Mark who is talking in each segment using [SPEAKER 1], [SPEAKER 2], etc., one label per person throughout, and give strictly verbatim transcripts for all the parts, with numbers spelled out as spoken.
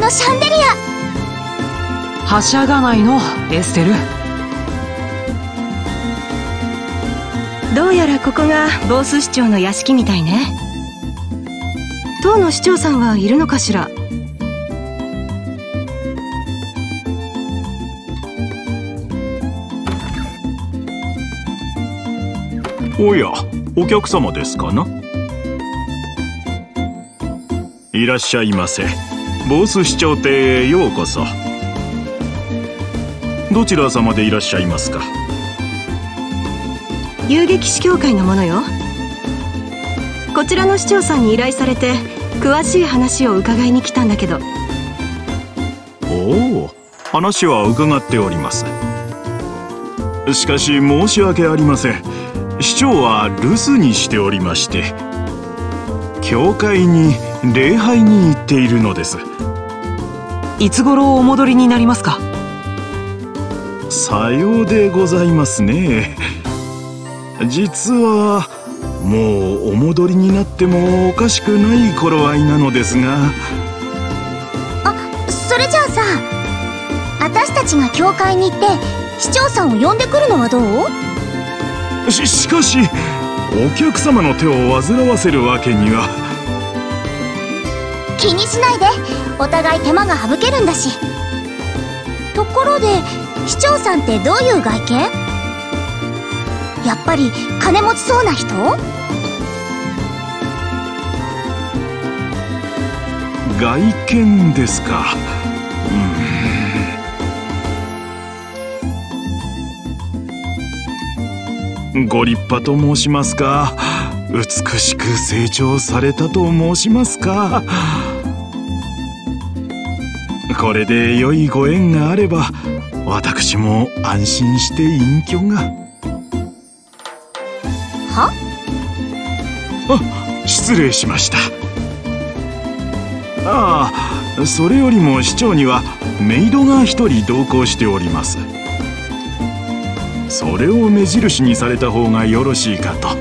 [SPEAKER 1] のシャンデリア。
[SPEAKER 2] はしゃがないの、エステル。
[SPEAKER 3] どうやらここがボース市長の屋敷みたいね。当の市長さんはいるのかしら。
[SPEAKER 4] おや、お客様ですかな。いらっしゃいませ。ボース市長邸へようこそ。どちら様でいらっしゃいますか。
[SPEAKER 3] 遊撃士協会のものよ。こちらの市長さんに依頼されて詳しい話を伺いに来たんだけど。
[SPEAKER 4] おお、話は伺っております。しかし申し訳ありません。市長は留守にしておりまして、教会に礼拝に行っているのです。
[SPEAKER 2] いつ頃お戻りになりますか。
[SPEAKER 4] さようでございますね。実はもうお戻りになってもおかしくない頃合いなのですが。
[SPEAKER 1] あ、それじゃあさ、私たちが教会に行って市長さんを呼んでくるのはどう？
[SPEAKER 4] し、しかしお客様の手を煩わせるわけには。
[SPEAKER 1] 気にしないで、お互い手間が省けるんだし。ところで市長さんってどういう外見？やっぱり金持ちそうな人？
[SPEAKER 4] 外見ですか。うん、ご立派と申しますか、美しく成長されたと申しますか。これで良いご縁があれば私も安心して隠居が。
[SPEAKER 1] は？
[SPEAKER 4] あ、失礼しました。ああ、それよりも市長にはメイドが一人同行しております。それを目印にされた方がよろしいかと。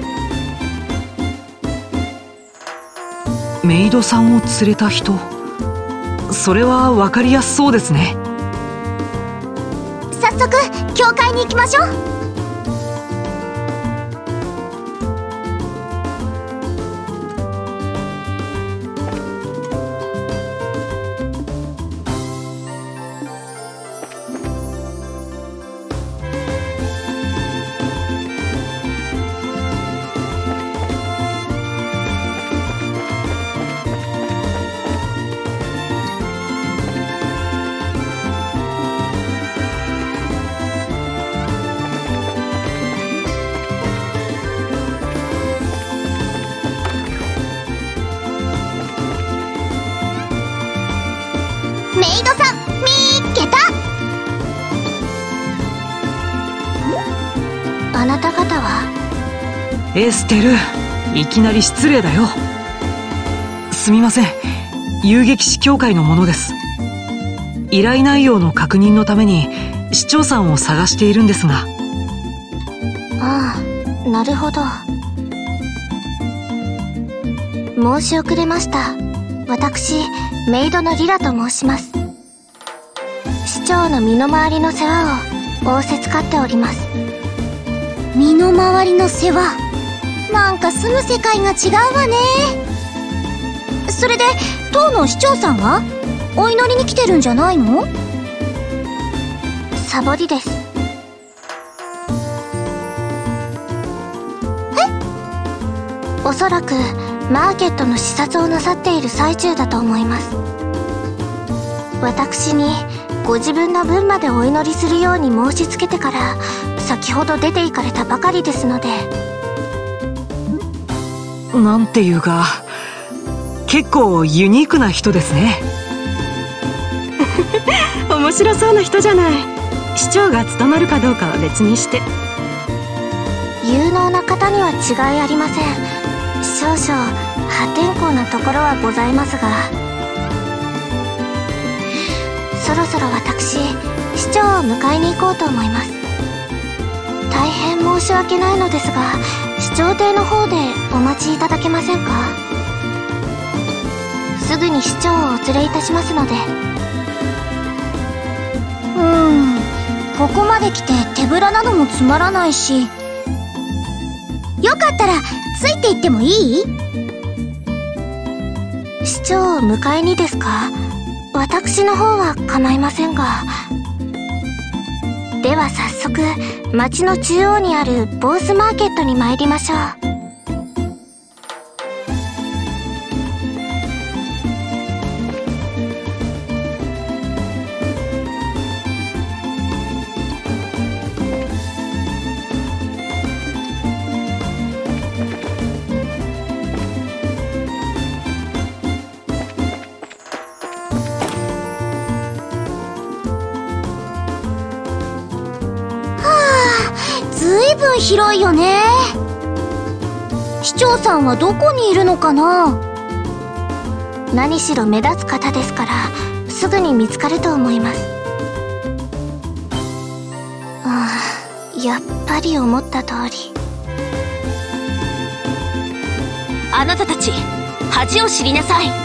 [SPEAKER 2] メイドさんを連れた人、それは分かりやすそうですね。
[SPEAKER 1] 早速教会に行きましょう。メイドさん見っけた。あなた方は？
[SPEAKER 2] エステル、いきなり失礼だよ。すみません、遊撃士協会の者です。依頼内容の確認のために市長さんを探しているんですが。
[SPEAKER 1] ああ、なるほど。申し遅れました。私メイドのリラと申します。市長の身の回りの世話を仰せつかっております。身の回りの世話、なんか住む世界が違うわね。それで当の市長さんはお祈りに来てるんじゃないの？サボりです。え？おそらくマーケットの視察をなさっている最中だと思います。私にご自分の分までお祈りするように申し付けてから先ほど出て行かれたばかりですので。
[SPEAKER 2] なんていうか、結構ユニークな人ですね。
[SPEAKER 3] 面白そうな人じゃない。市長が務まるかどうかは別にして。
[SPEAKER 1] 有能な方には違いありません。少々破天荒なところはございますが、そろそろ私市長を迎えに行こうと思います。大変申し訳ないのですが、市長邸の方でお待ちいただけませんか？すぐに市長をお連れいたしますので。 うんここまで来て手ぶらなのもつまらないし、よかったらついて行ってもいい？市長を迎えにですか？私の方は構いませんが。では早速町の中央にあるボースマーケットに参りましょう。ずいぶん広いよね。市長さんはどこにいるのかな？何しろ目立つ方ですからすぐに見つかると思います。ああ、やっぱり思った通り。
[SPEAKER 5] あなたたち恥を知りなさい。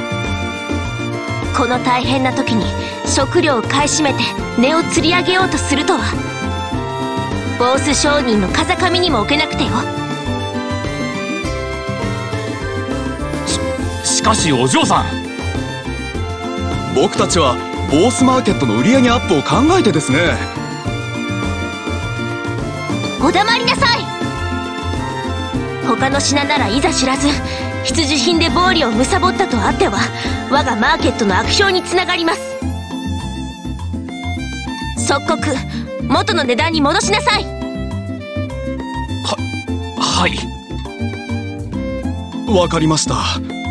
[SPEAKER 5] この大変な時に食料を買い占めて値を釣り上げようとするとは、ボース商人の風上にも置けなくてよ。
[SPEAKER 6] し、しかしお嬢さん、
[SPEAKER 7] 僕たちはボースマーケットの売り上げアップを考えてですね。
[SPEAKER 5] お黙りなさい。他の品ならいざ知らず必需品で暴利を貪ったとあっては我がマーケットの悪評につながります。即刻元の値段に戻しなさい。
[SPEAKER 6] は、はい。
[SPEAKER 7] わかりました。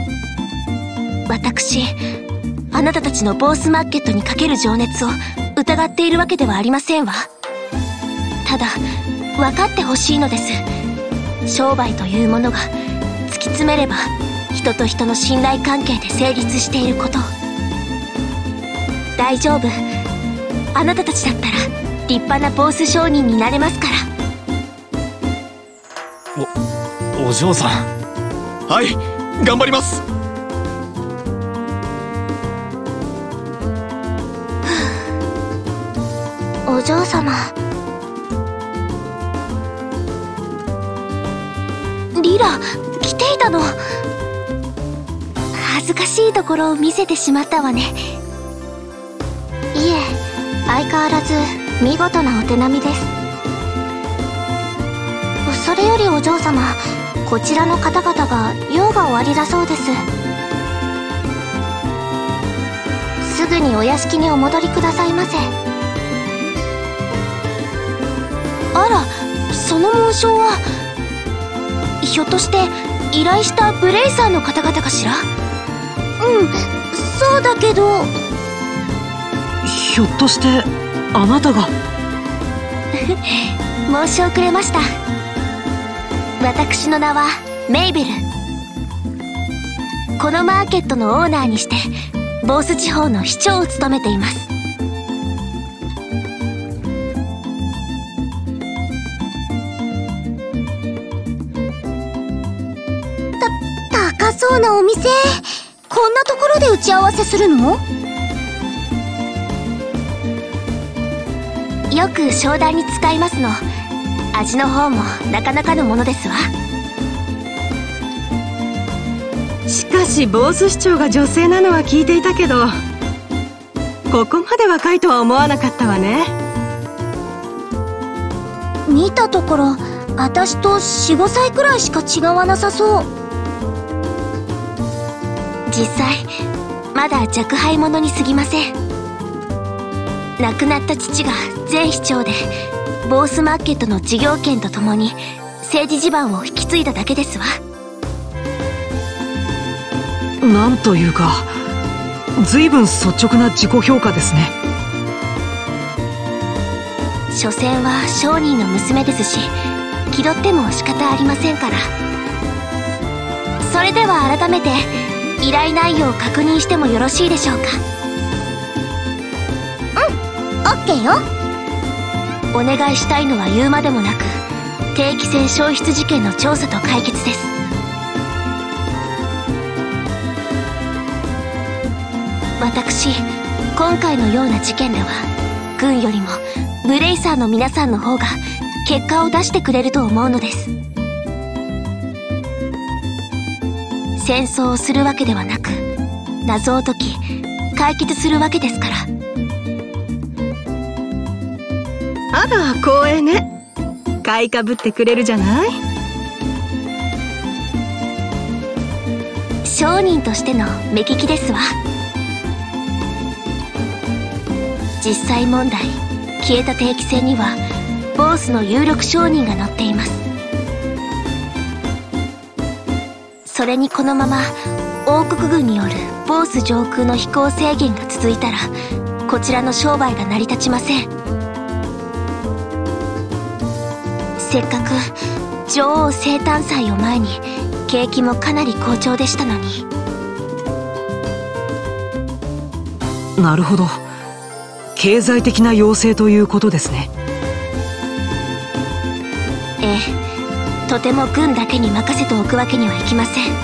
[SPEAKER 5] 私、あなたたちのボースマーケットにかける情熱を疑っているわけではありませんわ。ただ、分かってほしいのです。商売というものが突き詰めれば人と人の信頼関係で成立していることを。大丈夫。あなたたちだったら立派なボース商人になれますから。
[SPEAKER 6] お、お嬢さん。
[SPEAKER 7] はい、頑張ります。
[SPEAKER 1] お嬢様。
[SPEAKER 5] リラ、来ていたの。恥ずかしいところを見せてしまったわね。
[SPEAKER 1] いえ、相変わらず見事なお手並みです。それよりお嬢様、こちらの方々が用が終わりだそうです。すぐにお屋敷にお戻りくださいませ。
[SPEAKER 5] あら、その紋章はひょっとして依頼したブレイザーの方々かしら？
[SPEAKER 1] うん、そうだけど。
[SPEAKER 2] ひょっとしてあなたが？
[SPEAKER 5] 申し遅れました。私の名はメイベル。このマーケットのオーナーにしてボース地方の市長を務めています。
[SPEAKER 1] た高そうなお店、こんなところで打ち合わせするの？
[SPEAKER 5] よく商談に使いますの。味の方もなかなかのものですわ。
[SPEAKER 3] しかしボース市長が女性なのは聞いていたけど、ここまで若いとは思わなかったわね。
[SPEAKER 1] 見たところ私とよん、ごさいくらいしか違わなさそう。
[SPEAKER 5] 実際まだ若輩者に過ぎません。亡くなった父が前市長でボースマーケットの事業権とともに政治地盤を引き継いだだけですわ。
[SPEAKER 2] なんというか随分率直な自己評価ですね。
[SPEAKER 5] 所詮は商人の娘ですし、気取っても仕方ありませんから。それでは改めて依頼内容を確認してもよろしいでしょうか？
[SPEAKER 1] うん、オッケーよ。
[SPEAKER 5] お願いしたいのは言うまでもなく、定期船消失事件の調査と解決です。私、今回のような事件では軍よりもブレイサーの皆さんの方が結果を出してくれると思うのです。戦争をするわけではなく、謎を解き解決するわけですから。
[SPEAKER 3] あら光栄ね。買いかぶってくれるじゃない。
[SPEAKER 5] 商人としての目利きですわ。実際問題、消えた定期船にはボースの有力商人が乗っています。それにこのまま王国軍によるボース上空の飛行制限が続いたら、こちらの商売が成り立ちません。せっかく女王生誕祭を前に景気もかなり好調でしたのに。
[SPEAKER 2] なるほど、経済的な要請ということですね。
[SPEAKER 5] ええ、とても軍だけに任せておくわけにはいきません。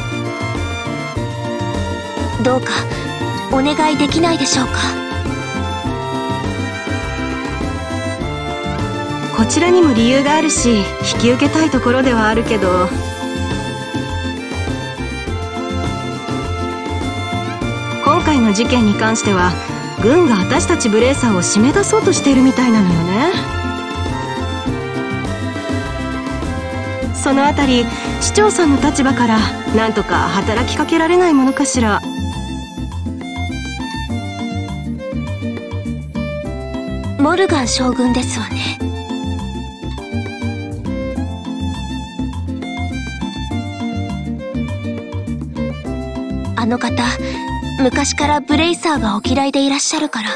[SPEAKER 5] どうかお願いできないでしょうか。
[SPEAKER 3] こちらにも理由があるし、引き受けたいところではあるけど、今回の事件に関しては軍が私たちブレイサーを締め出そうとしているみたいなのよね。そのあたり市長さんの立場からなんとか働きかけられないものかしら。
[SPEAKER 5] モルガン将軍ですわね。あの方、昔からブレイサーがお嫌いでいらっしゃるから。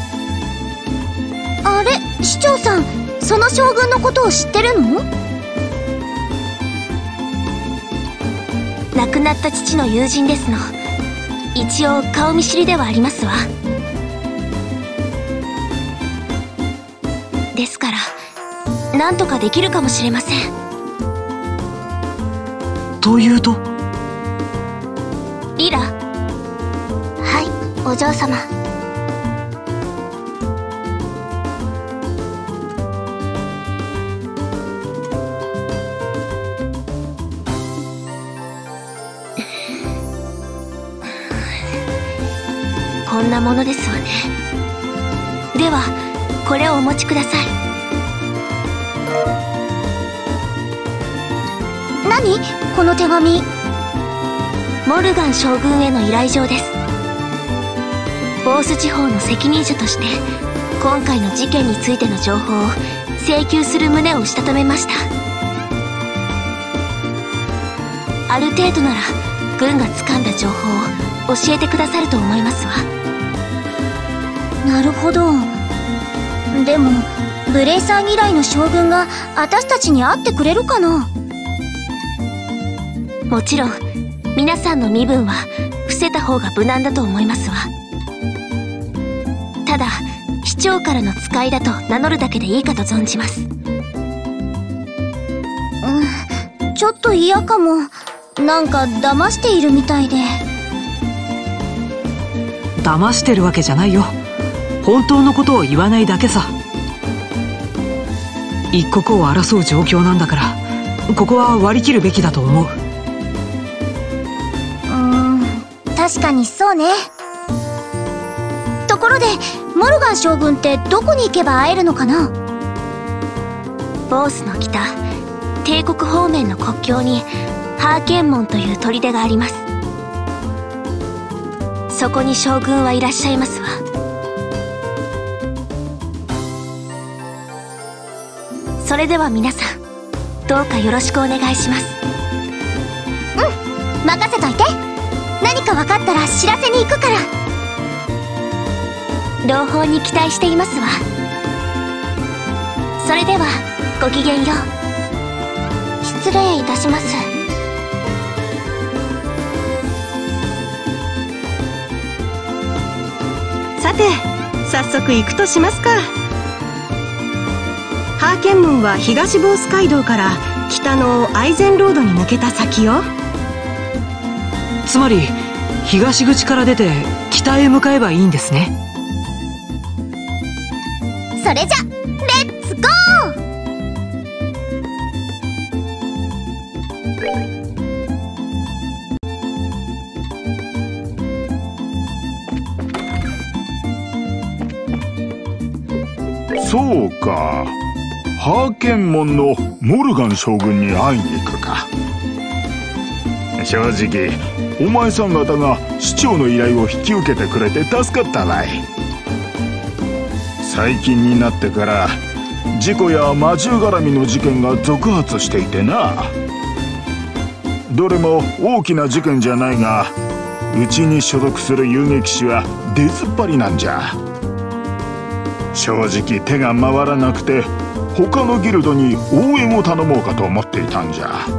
[SPEAKER 1] あれ、市長さん、その将軍のことを知ってるの？
[SPEAKER 5] 亡くなった父の友人ですの。一応顔見知りではありますわ。ですからなんとかできるかもしれません。
[SPEAKER 2] というと？
[SPEAKER 5] リラ。
[SPEAKER 1] はい、お嬢様。
[SPEAKER 5] こんなものですわね。ではこれをお持ちください。
[SPEAKER 1] 何？この手紙。
[SPEAKER 5] モルガン将軍への依頼状です。ボース地方の責任者として今回の事件についての情報を請求する旨をしたためました。ある程度なら軍が掴んだ情報を教えてくださると思いますわ。
[SPEAKER 1] なるほど。でもブレイサー嫌いの将軍が私たちに会ってくれるかな？
[SPEAKER 5] もちろん皆さんの身分は伏せた方が無難だと思いますわ。ただ市長からの使いだと名乗るだけでいいかと存じます。
[SPEAKER 1] うん、ちょっと嫌かも。なんか騙しているみたいで。
[SPEAKER 2] 騙してるわけじゃないよ。本当のことを言わないだけさ。一刻を争う状況なんだから、ここは割り切るべきだと思う。
[SPEAKER 1] 確かにそうね。ところでモルガン将軍ってどこに行けば会えるのかな？
[SPEAKER 5] ボースの北帝国方面の国境にハーケン門という砦があります。そこに将軍はいらっしゃいますわ。それでは皆さんどうかよろしくお願いします。
[SPEAKER 1] うん、任せといて。何か分かったら知らせに行くから。
[SPEAKER 5] 朗報に期待していますわ。それではごきげんよう。
[SPEAKER 1] 失礼いたします。
[SPEAKER 3] さて早速行くとしますか。ハーケン門は東ボース街道から北のアイゼンロードに抜けた先よ。
[SPEAKER 2] つまり東口から出て北へ向かえばいいんですね。
[SPEAKER 1] それじゃレッツゴ
[SPEAKER 4] ー。そうか、ハーケン門のモルガン将軍に会いに行くか。正直お前さん方が市長の依頼を引き受けてくれて助かったわい。最近になってから事故や魔獣絡みの事件が続発していてな。どれも大きな事件じゃないが、うちに所属する遊撃士は出ずっぱりなんじゃ。正直手が回らなくて他のギルドに応援を頼もうかと思っていたんじゃ。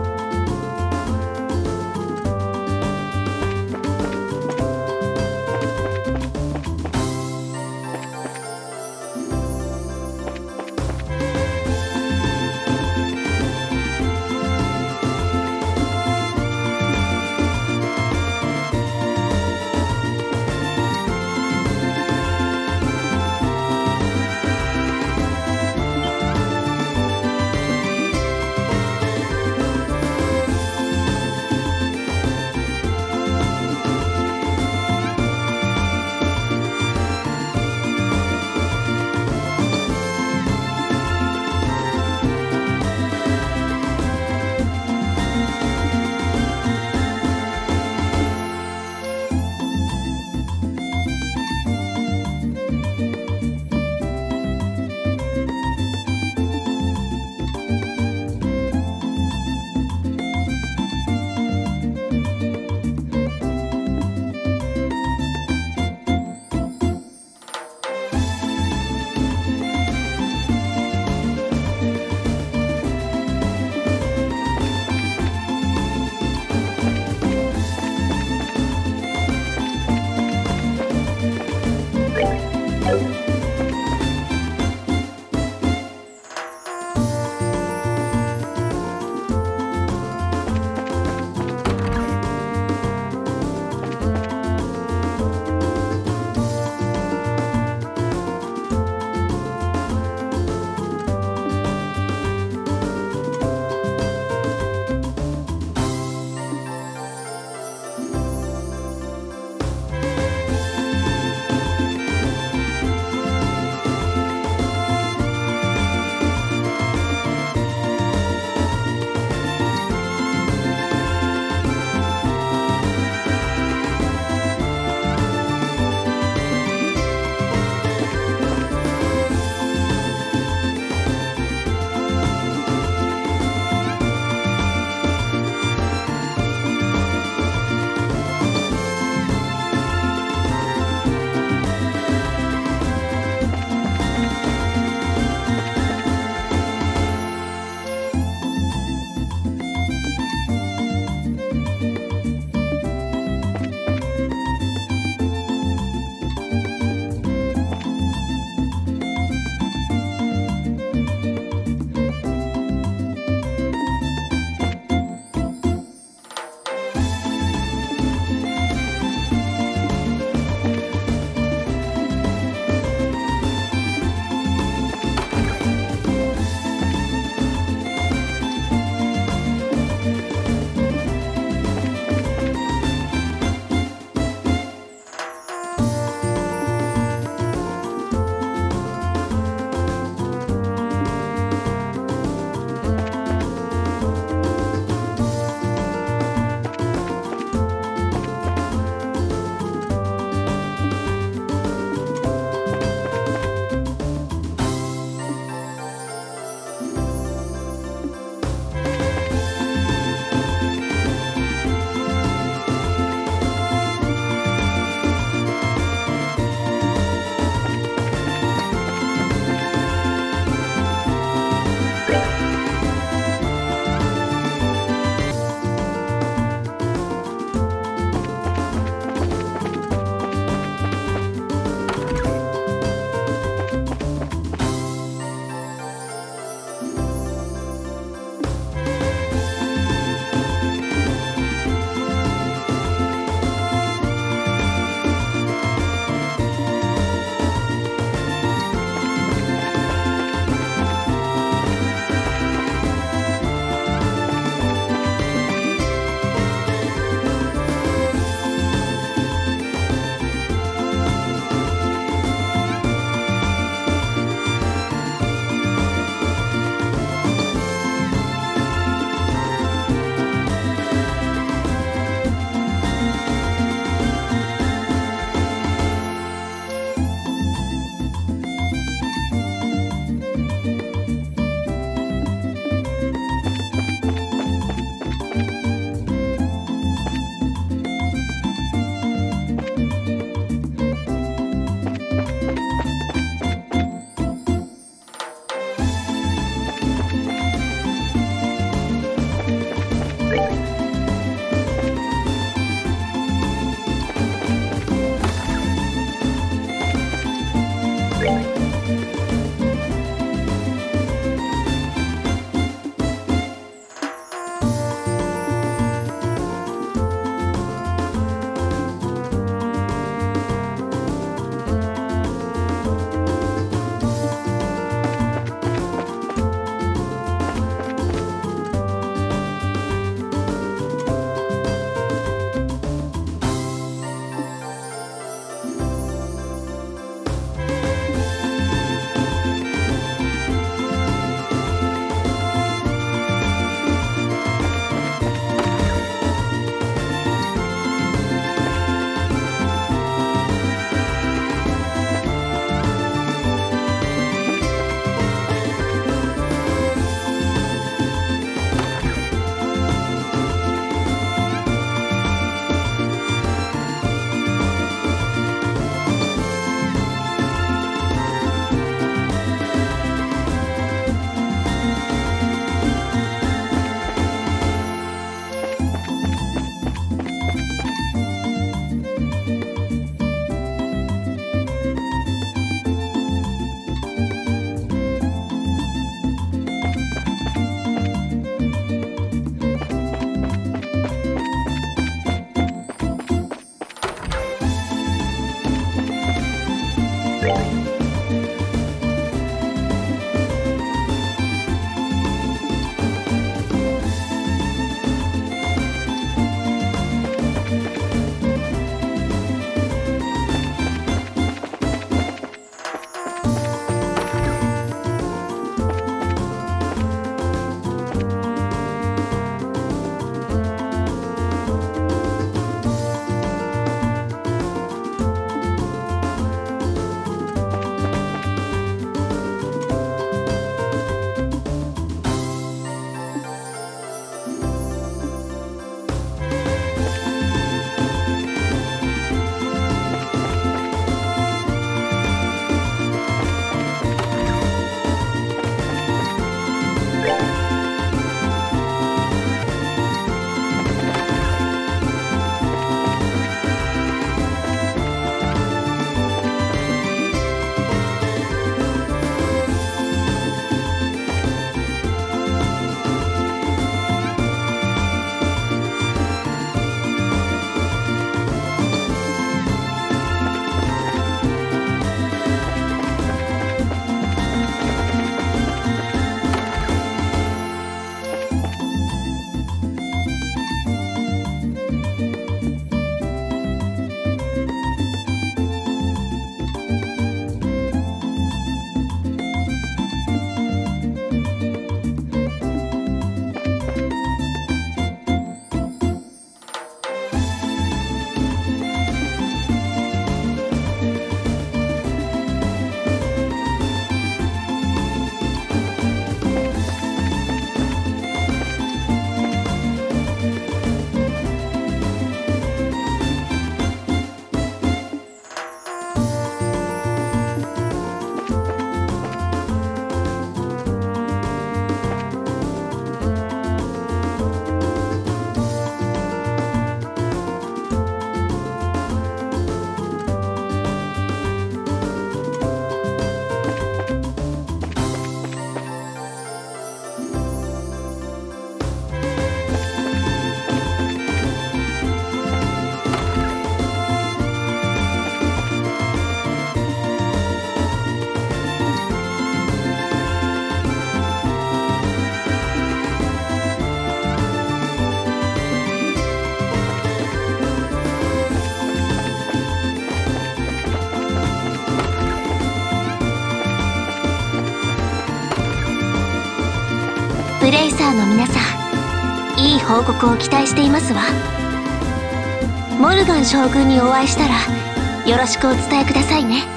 [SPEAKER 5] レイサーの皆さん、いい報告を期待していますわ。モルガン将軍にお会いしたらよろしくお伝えくださいね。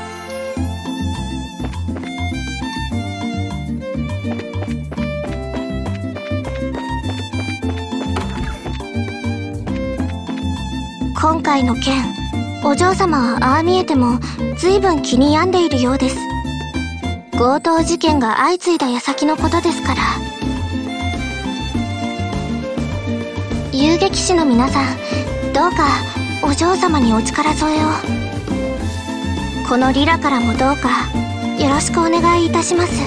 [SPEAKER 1] 今回の件、お嬢様はああ見えても随分気に病んでいるようです。強盗事件が相次いだ矢先のことですから。遊撃士の皆さん、どうかお嬢様にお力添えを。このリラからもどうかよろしくお願いいたします。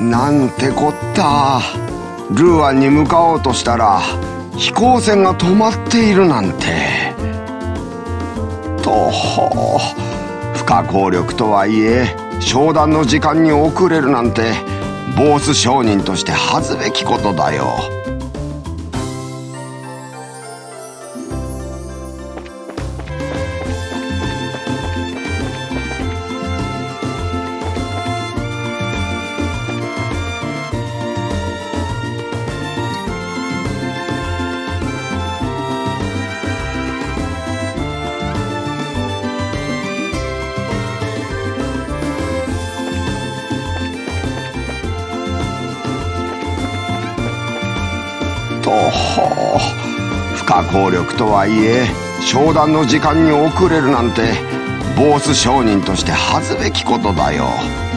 [SPEAKER 8] なんてこった。ルーアンに向かおうとしたら飛行船が止まっているなんて。とほう、不可抗力とはいえ商談の時間に遅れるなんてボース商人として恥ずべきことだよ。とほう、不可抗力とはいえ商談の時間に遅れるなんてボース商人として恥ずべきことだよ。